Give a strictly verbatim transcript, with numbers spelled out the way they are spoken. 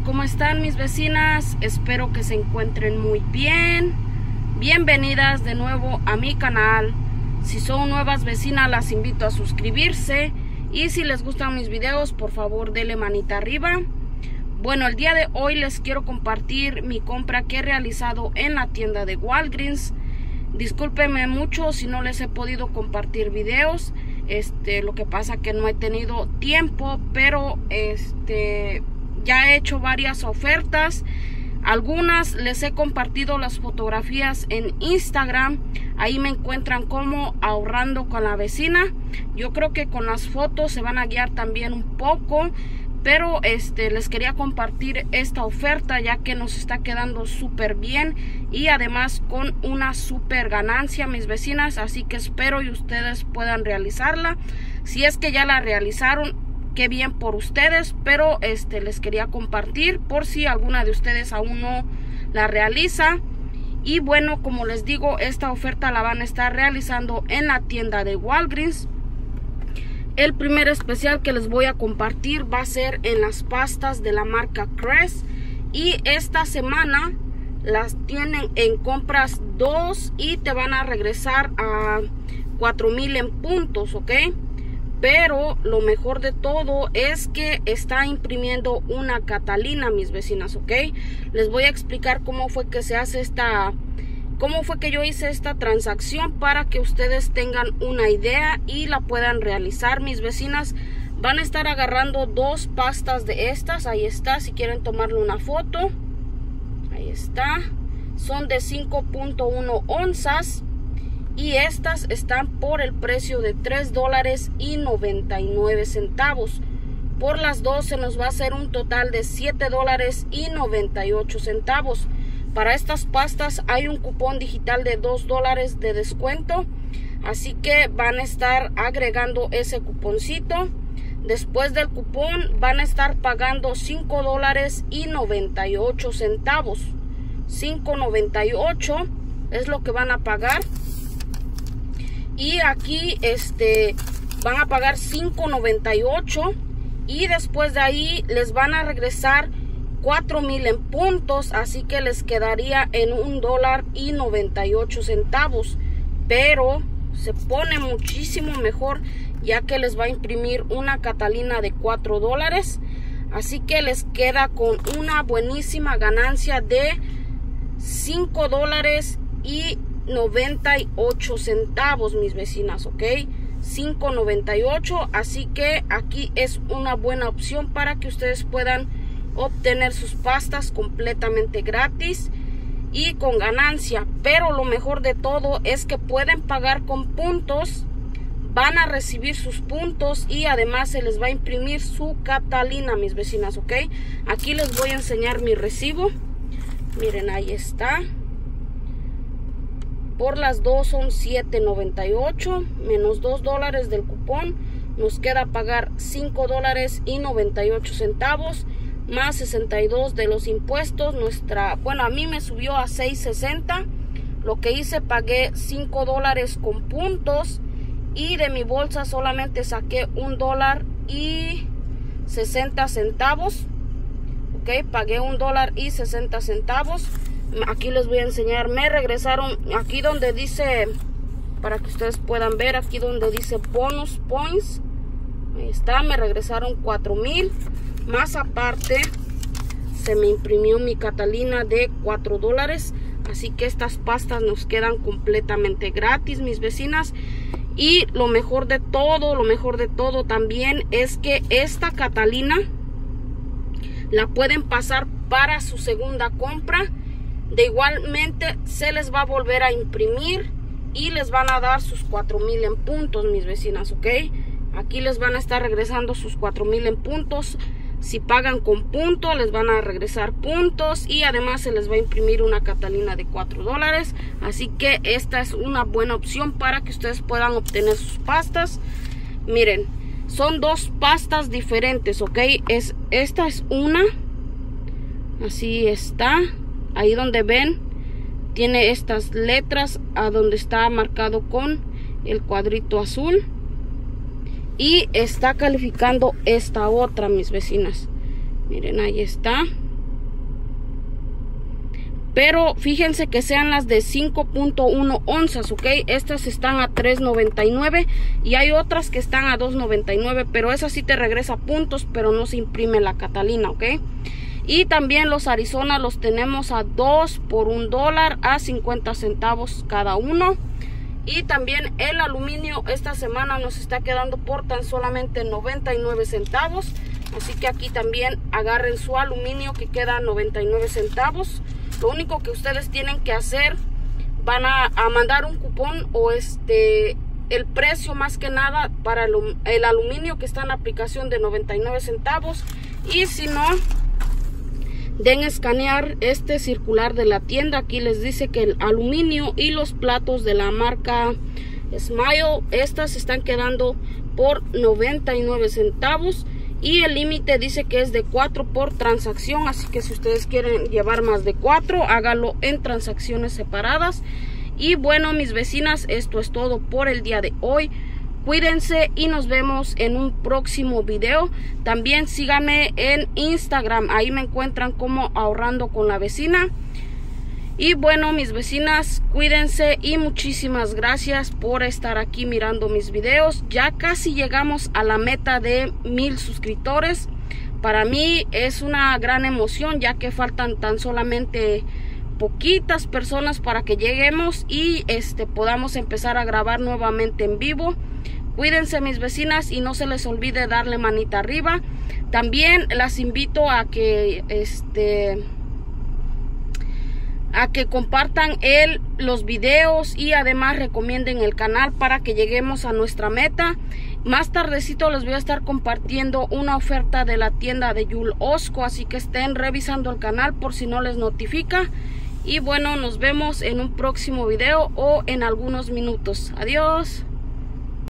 ¿cómo están mis vecinas? Espero que se encuentren muy bien. Bienvenidas de nuevo a mi canal. Si son nuevas vecinas, las invito a suscribirse. Y si les gustan mis videos, por favor denle manita arriba. Bueno, el día de hoy les quiero compartir mi compra que he realizado en la tienda de Walgreens. Discúlpenme mucho si no les he podido compartir videos. Este, lo que pasa que no he tenido tiempo, pero este ya he hecho varias ofertas. Algunas les he compartido las fotografías en Instagram. Ahí me encuentran como Ahorrando con la Vecina. Yo creo que con las fotos se van a guiar también un poco, pero este les quería compartir esta oferta ya que nos está quedando súper bien y además con una súper ganancia, mis vecinas. Así que espero y ustedes puedan realizarla. Si es que ya la realizaron, qué bien por ustedes, pero este les quería compartir por si alguna de ustedes aún no la realiza. Y bueno, como les digo, esta oferta la van a estar realizando en la tienda de Walgreens. El primer especial que les voy a compartir va a ser en las pastas de la marca Crest, y esta semana las tienen en compras dos y te van a regresar a cuatro mil en puntos, ok. Pero lo mejor de todo es que está imprimiendo una Catalina, mis vecinas, ok. Les voy a explicar cómo fue que se hace esta, cómo fue que yo hice esta transacción para que ustedes tengan una idea y la puedan realizar, mis vecinas. Van a estar agarrando dos pastas de estas, ahí está, si quieren tomarle una foto. Ahí está, son de cinco punto uno onzas. Y estas están por el precio de tres dólares y noventa y nueve centavos. Por las dos se nos va a hacer un total de siete dólares y noventa y ocho centavos. Para estas pastas hay un cupón digital de dos dólares de descuento. Así que van a estar agregando ese cuponcito. Después del cupón van a estar pagando cinco dólares y noventa y ocho centavos. cinco noventa y ocho es lo que van a pagar. Y aquí este van a pagar cinco noventa y ocho y después de ahí les van a regresar cuatro mil en puntos, así que les quedaría en un dólar y noventa y ocho centavos. Pero se pone muchísimo mejor ya que les va a imprimir una Catalina de cuatro dólares, así que les queda con una buenísima ganancia de cinco dólares y noventa y ocho centavos, mis vecinas, ok. cinco noventa y ocho, así que aquí es una buena opción para que ustedes puedan obtener sus pastas completamente gratis y con ganancia. Pero lo mejor de todo es que pueden pagar con puntos, van a recibir sus puntos y además se les va a imprimir su Catalina, mis vecinas, ok. Aquí les voy a enseñar mi recibo. Miren, ahí está. Por las dos son siete noventa y ocho menos dos dólares del cupón. Nos queda pagar cinco dólares y noventa y ocho centavos más sesenta y dos de los impuestos. Nuestra, bueno, a mí me subió a seis sesenta. Lo que hice, pagué cinco dólares con puntos y de mi bolsa solamente saqué un dólar y sesenta centavos. Ok, pagué un dólar y sesenta centavos. Aquí les voy a enseñar, me regresaron aquí donde dice, para que ustedes puedan ver, aquí donde dice bonus points, ahí está, me regresaron cuatro mil, más aparte se me imprimió mi Catalina de cuatro dólares, así que estas pastas nos quedan completamente gratis, mis vecinas. Y lo mejor de todo, lo mejor de todo también es que esta Catalina la pueden pasar para su segunda compra. De igualmente se les va a volver a imprimir y les van a dar sus cuatro mil en puntos, mis vecinas, ok. Aquí les van a estar regresando sus cuatro mil en puntos. Si pagan con puntos les van a regresar puntos y además se les va a imprimir una Catalina de cuatro dólares. Así que esta es una buena opción para que ustedes puedan obtener sus pastas. Miren, son dos pastas diferentes, ok. Es, esta es una, así está. Ahí donde ven, tiene estas letras a donde está marcado con el cuadrito azul. Y está calificando esta otra, mis vecinas. Miren, ahí está. pero fíjense que sean las de cinco punto uno onzas, ok. Estas están a tres noventa y nueve y hay otras que están a dos noventa y nueve, pero esa sí te regresa puntos, pero no se imprime la Catalina, ok. Y también los Arizona los tenemos a dos por un dólar a cincuenta centavos cada uno. Y también el aluminio esta semana nos está quedando por tan solamente noventa y nueve centavos. Así que aquí también agarren su aluminio que queda a noventa y nueve centavos. Lo único que ustedes tienen que hacer, van a, a mandar un cupón o este el precio más que nada para el, el aluminio que está en la aplicación de noventa y nueve centavos. Y si no, den escanear este circular de la tienda. Aquí les dice que el aluminio y los platos de la marca Smile, estas están quedando por noventa y nueve centavos. Y el límite dice que es de cuatro por transacción, así que si ustedes quieren llevar más de cuatro, hágalo en transacciones separadas. Y bueno, mis vecinas, esto es todo por el día de hoy. Cuídense y nos vemos en un próximo video. También síganme en Instagram, ahí me encuentran como Ahorrando con la Vecina. Y bueno, mis vecinas, cuídense y muchísimas gracias por estar aquí mirando mis videos. Ya casi llegamos a la meta de mil suscriptores. Para mí es una gran emoción, ya que faltan tan solamente poquitas personas para que lleguemos y este podamos empezar a grabar nuevamente en vivo. Cuídense, mis vecinas, y no se les olvide darle manita arriba. También las invito a que este a que compartan el, los videos y además recomienden el canal para que lleguemos a nuestra meta. Más tardecito les voy a estar compartiendo una oferta de la tienda de Yul Osco, así que estén revisando el canal por si no les notifica. Y bueno, nos vemos en un próximo video o en algunos minutos. Adiós.